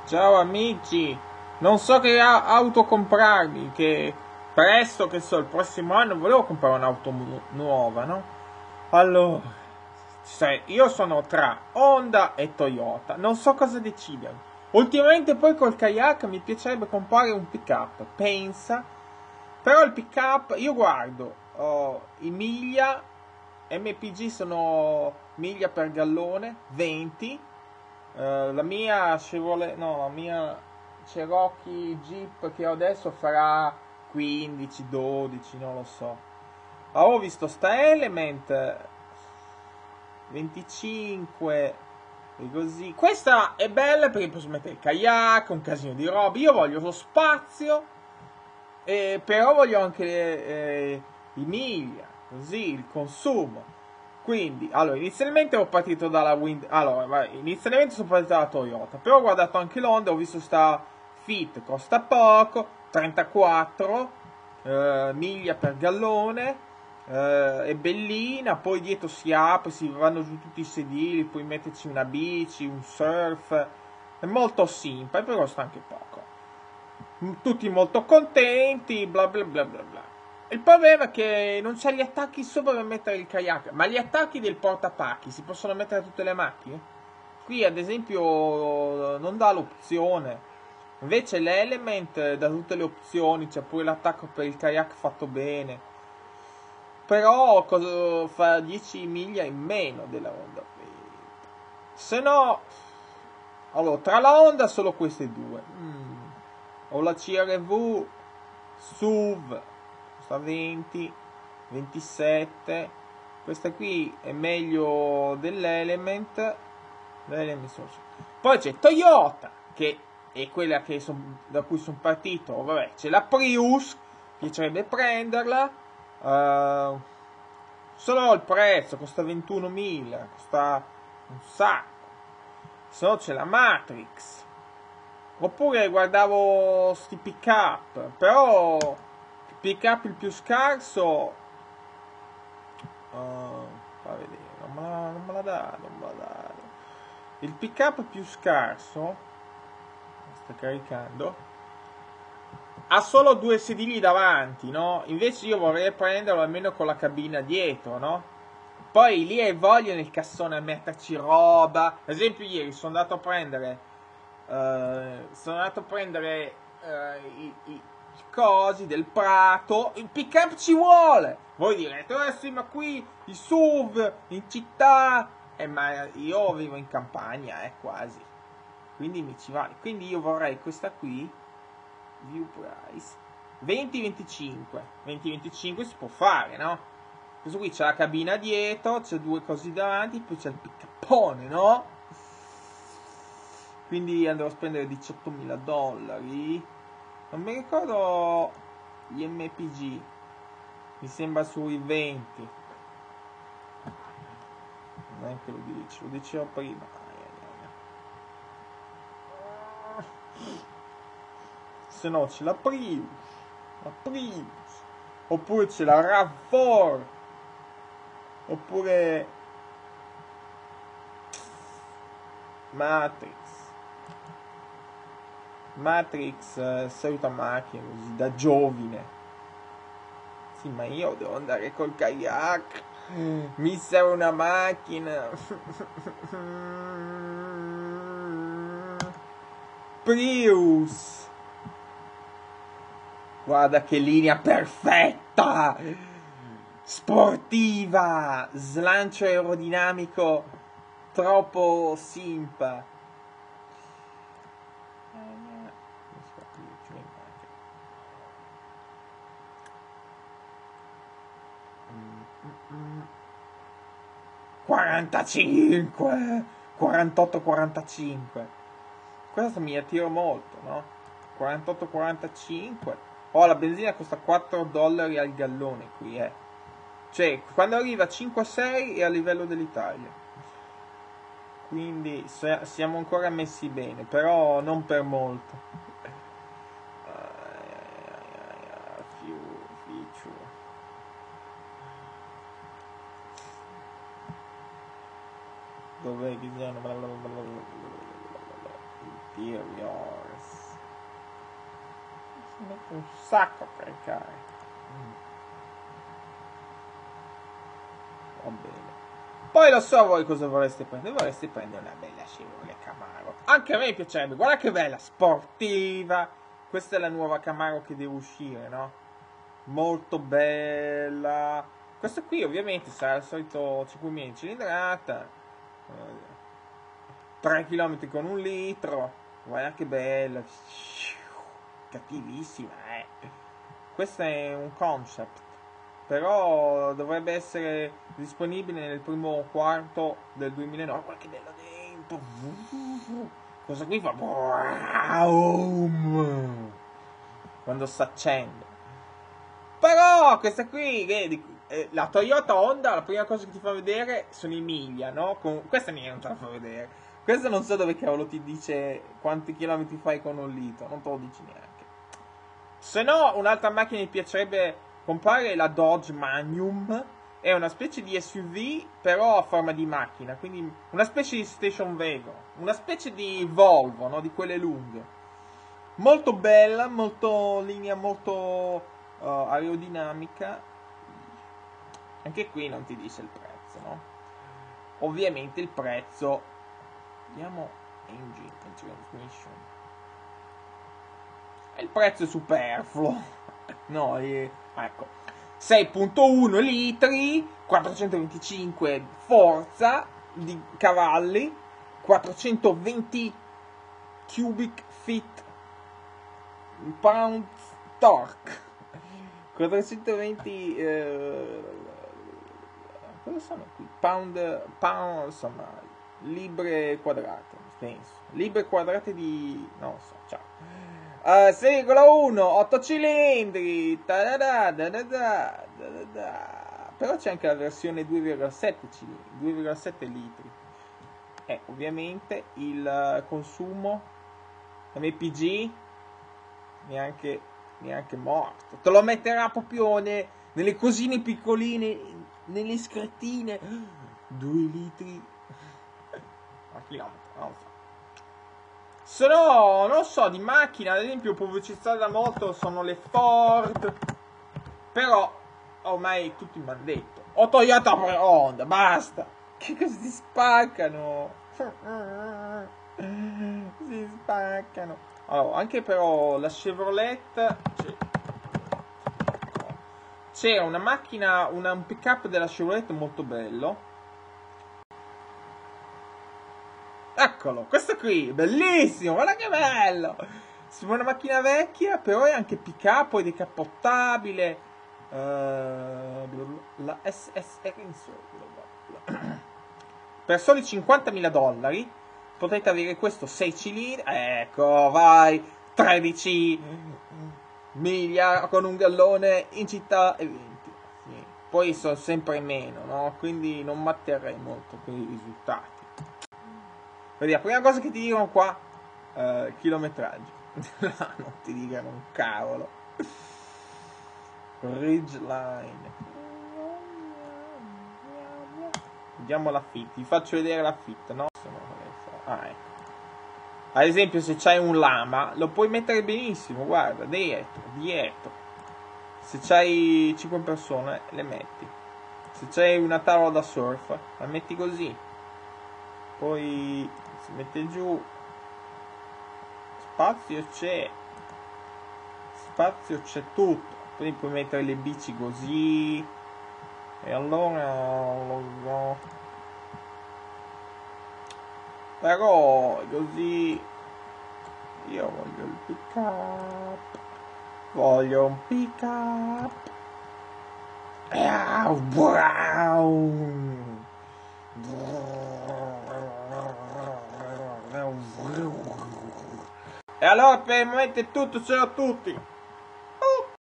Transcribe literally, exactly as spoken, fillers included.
Ciao amici, non so che a- auto comprarmi, che presto, che so, il prossimo anno volevo comprare un'auto mu- nuova, no? Allora, sai, io sono tra Honda e Toyota, non so cosa decidere. Ultimamente poi col kayak mi piacerebbe comprare un pick-up, pensa, però il pick-up, io guardo, oh, i miglia, M P G sono miglia per gallone, venti. Eh, la mia Chevrolet, no, la mia Cherokee Jeep che ho adesso farà quindici, dodici, non lo so. Avevo visto sta Element venticinque e così. Questa è bella perché posso mettere il kayak, un casino di roba. Io voglio lo spazio, eh, però voglio anche eh, i miglia, così il consumo. Quindi, allora, inizialmente ero partito dalla Wind... Allora, vabbè, inizialmente sono partito dalla Toyota, però ho guardato anche l'Honda, ho visto sta Fit, costa poco, trentaquattro eh, miglia per gallone, eh, è bellina, poi dietro si apre, si vanno giù tutti i sedili, puoi metterci una bici, un surf, è molto simple, però costa anche poco. Tutti molto contenti, bla bla bla bla bla. Il problema è che non c'è gli attacchi sopra per mettere il kayak, ma gli attacchi del portapacchi si possono mettere a tutte le macchine? Qui ad esempio non dà l'opzione, invece l'Element dà tutte le opzioni, c'è pure l'attacco per il kayak fatto bene, però cosa fa dieci miglia in meno della Honda. Se no, allora tra la Honda solo queste due. Mm. Ho la C R V S U V, costa venti, ventisette. Questa qui è meglio dell'Element. L'Element sono- Poi c'è Toyota, che è quella che son- da cui sono partito. Vabbè, c'è la Prius, piacerebbe prenderla. Uh, solo il prezzo, costa ventunomila, costa un sacco. Se no c'è la Matrix. Oppure guardavo sti pick up, però il pick up il più scarso, uh, fa vedere, non me la, non me la dà, non me la dà. Il pick up più scarso, sta caricando, ha solo due sedili davanti, no? Invece io vorrei prenderlo almeno con la cabina dietro, no? Poi lì hai voglia nel cassone a metterci roba. Ad esempio ieri sono andato a prendere Uh, sono andato a prendere uh, i, i, i cosi del prato. Il pick up ci vuole. Voi direte, eh sì, ma qui i S U V in città. Eh, ma io vivo in campagna, eh, quasi. Quindi mi ci vale. Quindi io vorrei questa qui. View price venti venticinque. venti venticinque si può fare, no? Questo qui c'è la cabina dietro, c'è due cose davanti, poi c'è il pick upone, no? Quindi andrò a spendere diciottomila dollari. Non mi ricordo gli M P G. Mi sembra sui venti. Neanche lo dice, lo dicevo prima. Se no c'è la Prius. La Prius. Oppure c'è la RAV quattro. Oppure Matrix. Matrix, eh, solita macchina così da giovine. Sì, ma io devo andare col kayak. Mi serve una macchina. Prius. Guarda che linea perfetta. Sportiva. Slancio aerodinamico troppo simpa. quarantacinque, quarantotto quarantacinque. Questo mi attira molto, no? quarantotto quarantacinque. Oh, la benzina costa quattro dollari al gallone qui, eh. Cioè, quando arriva a cinque sei è a livello dell'Italia. Quindi siamo ancora messi bene, però non per molto. Dov'è che sono? Interiors. Si mette un sacco a caricare. Mm. Va bene. Poi lo so voi cosa vorreste prendere. Vorreste prendere una bella Chevrolet Camaro. Anche a me piacerebbe. Guarda che bella, sportiva. Questa è la nuova Camaro che deve uscire, no? Molto bella. Questa qui ovviamente sarà il solito cinque mila cilindrata. tre chilometri con un litro. Guarda che bella. Cattivissima, eh. Questo è un concept. Però dovrebbe essere disponibile nel primo quarto del duemilanove. Guarda che bello dentro. Cosa qui fa? Quando si accende. Però questa qui, vedi, la Toyota Honda, la prima cosa che ti fa vedere sono i miglia, no? Con... Questa niente non te la fa vedere. Questa non so dove cavolo ti dice quanti chilometri fai con un litro. Non te lo dici neanche. Se no, un'altra macchina mi piacerebbe comprare la Dodge Magnum. È una specie di S U V però a forma di macchina, quindi una specie di station wagon, una specie di Volvo, no? Di quelle lunghe, molto bella, molto linea, molto uh, aerodinamica. Anche qui non ti dice il prezzo, no? Ovviamente il prezzo, vediamo engine and transmission, il prezzo è superfluo. No, eh, ecco, sei virgola uno litri, quattrocentoventicinque forza di cavalli, quattrocentoventi cubic feet pound torque, quattrocentoventi eh, cosa sono qui? Pound, pound, insomma, libbre quadrate, penso, libbre quadrate di, non lo so, ciao. Uh, sei virgola uno, otto cilindri, da da da da da da da. Però c'è anche la versione due virgola sette cilindri, due virgola sette litri. E ovviamente il consumo M P G neanche, neanche morto. Te lo metterà proprio ne, nelle cosine piccoline, nelle scrittine. due litri a chilometro, non so. Se no, non so, di macchina, ad esempio, pubblicizzata molto sono le Ford. Però, ormai tutti mi hanno detto, ho Toyota per Honda, basta. Che cosa si spaccano? Si spaccano. Allora, anche però la Chevrolet, c'era una macchina, una, un pick up della Chevrolet molto bello. Eccolo, questo qui, bellissimo, guarda che bello! Sembra una macchina vecchia, però è anche pick up, poi decappottabile. Uh, la S S R per soli cinquantamila dollari potete avere questo sei cilindri. Ecco, vai, tredici miglia con un gallone in città e venti. Sì. Poi sono sempre meno, no? Quindi non matterrei molto per i risultati. Vedi, la prima cosa che ti dicono qua, uh, chilometraggio. Non ti dicono un cavolo. Ridgeline. Vediamo la fit. Ti faccio vedere la fit, no? Ah, ecco. Ad esempio, se c'hai un lama, lo puoi mettere benissimo. Guarda, dietro, dietro. Se c'hai cinque persone, le metti. Se c'hai una tavola da surf, la metti così. Poi si mette giù. Spazio c'è. Spazio c'è tutto. Quindi puoi mettere le bici così. E allora. Però così. Io voglio il pick up. Voglio un pick up. E allora per il momento è tutto, ce l'ho tutti.